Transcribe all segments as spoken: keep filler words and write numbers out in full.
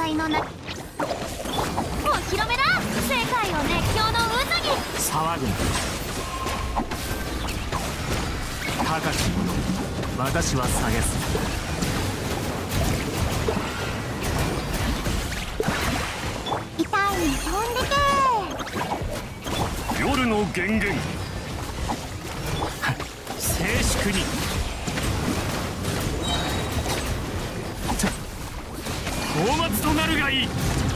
いのな。お披露目だ。世界を熱狂の渦に騒ぐな。高き者、私は下げす。 痛いに飛んでけ。 夜の源源静粛に。討伐となるがいい。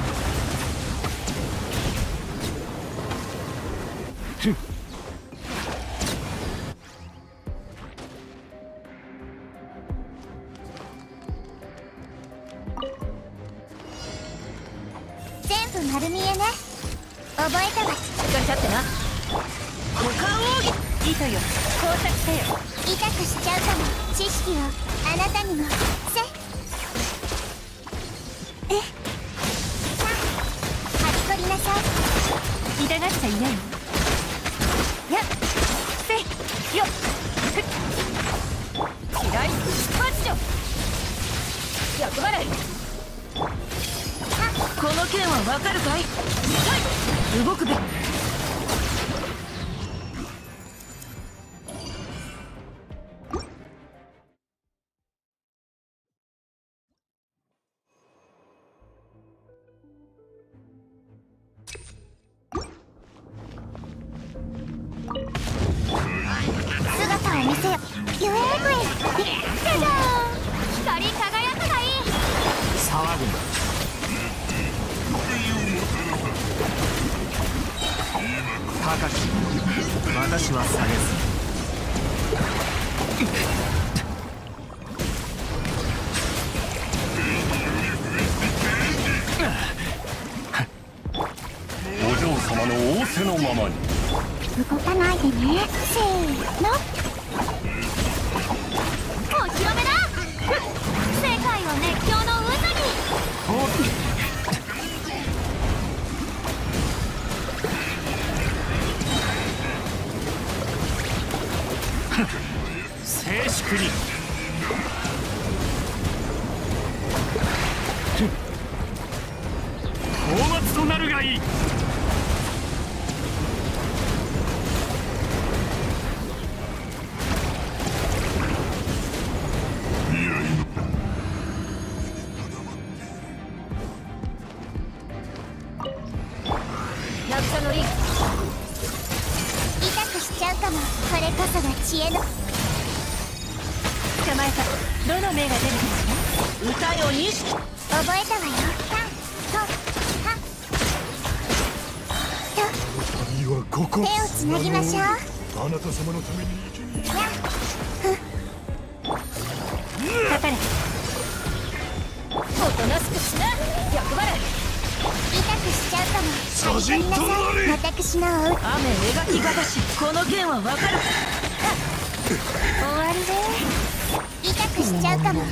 全部丸見えね。覚えたわ。しっかり立ってな。股間奥義。糸よ、工作せよ。痛くしちゃうかも。知識をあなたにも。せえさあ、はっこりなさい。痛がっちゃいないよ。やっせよっふっ嫌いマッチョ厄払い。この剣はわかるかい。はい動くべ。姿を見せよ。ゆえぐえじゃじゃーん。光り輝くがいい。 騒ぐな。高き者、私は下げす。お嬢様の仰せのままに。 動かないでね。せーの。お披露目だ。世界を熱狂の渦に。 静粛に。討伐となるがいい。 落下のリン。痛くしちゃうかも。これこそが知恵の。捕まえた。どの目が出るかしら。歌よに識。覚えたわよ。タントハと旅はここ。 手をつなぎましょう。 あなた様のために生きに。 やっふかかれ。おとなしくしな。厄払い。痛くしちゃうかも。 写真撮られ。 私のおう。雨描きがたし。この剣はわかる。終わりで。痛くしちゃうかも。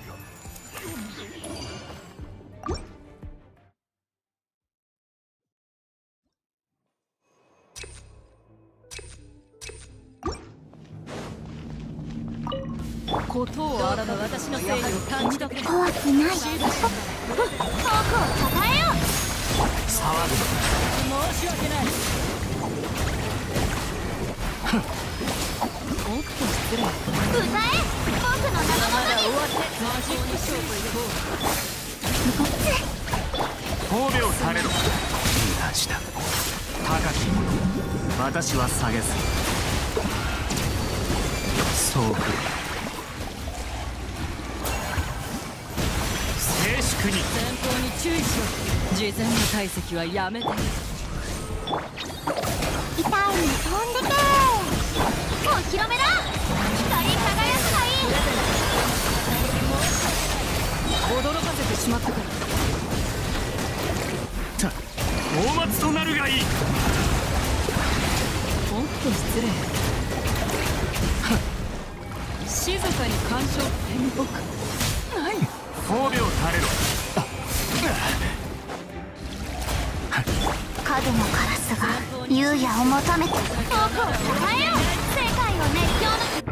ことをあらぬ私の勢力を感じたけど怖くない。僕をたたえよう。 騒ぐな。 申し訳ない。おっと失礼。 歌え。僕の名のもとに。 終わってマジックショーと行こう。 褒美をされろ。無駄した。高き者、私は下げす。そうくる。静粛に。 前方に注意しろ。事前の解析はやめて。 痛いに飛んでけ。お披露目だ。光り輝くがいい。 驚かせてしまったから。 た討伐となるがいい。 おっと失礼。静かに干渉天国。何褒美をされろ。 影のカラスが優也を求めて。僕をたたえよう。世界を熱狂の。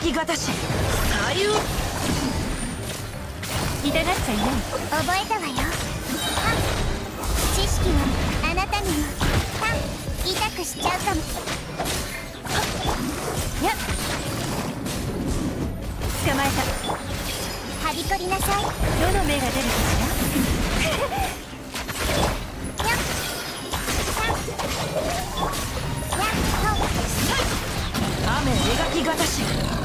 きがたしサリュー痛がっちゃいない。覚えたわよ。はっ知識はあなたにもはっ痛くしちゃうかも。やっ捕まえた。はびこりなさい。どの目が出るかしら。やっはっやっほっ雨描きがたし